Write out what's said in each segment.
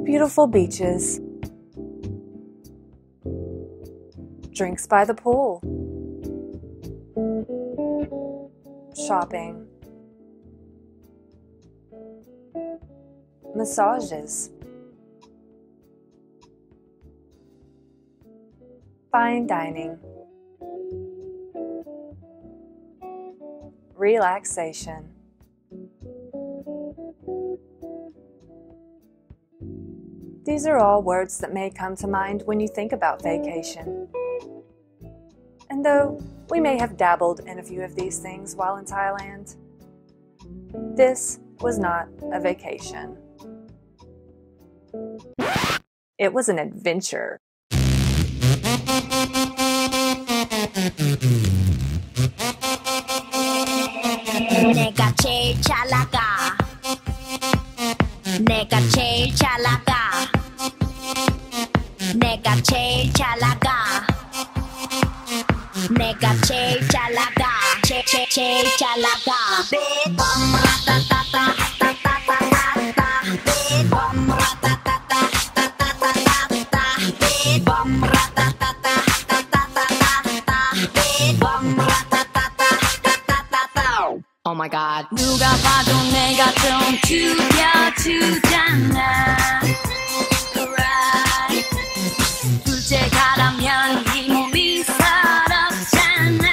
beautiful beaches, drinks by the pool, shopping, massages, fine dining, relaxation. These are all words that may come to mind when you think about vacation. And though we may have dabbled in a few of these things while in Thailand, this was not a vacation. It was an adventure. 내가 제일 잘 나가. 내가 제일 잘 나가. 내가 제일 잘 나가. 내가 제일 잘 나가. 제일 잘 나가. 빅범 라따따따 따따따따따 빅범 라따따따 따따따따따 빅범 라따따따 따따따따따 빅범 라따따따 따따따따. Oh my god. 누가 봐도 내가 좀 죽여주잖아. Right. 둘째 가라면 이 몸이 서럽잖아.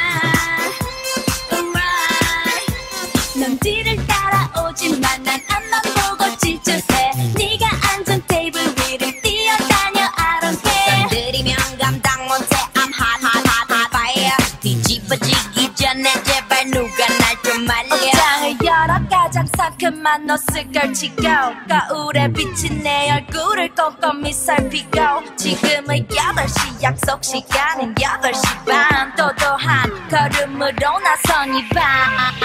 Right. 넌 뒤를 따라오지만 난 앞만 보고 질주해. 네가 앉은 테이블 위를 뛰어다녀. I don't care. 건드리면 감당 못해. I'm hot hot hot hot fire. 뒤집어지기 전에 제발 누가 날 좀 말려. 옷장을 열어 가장 상큼한 옷을 걸치고 거울에 비친 내 얼굴을 꼼꼼히 살피고 지금은 8시 약속 시간은 8시 반. 또한 걸음으로 나선 이 밤.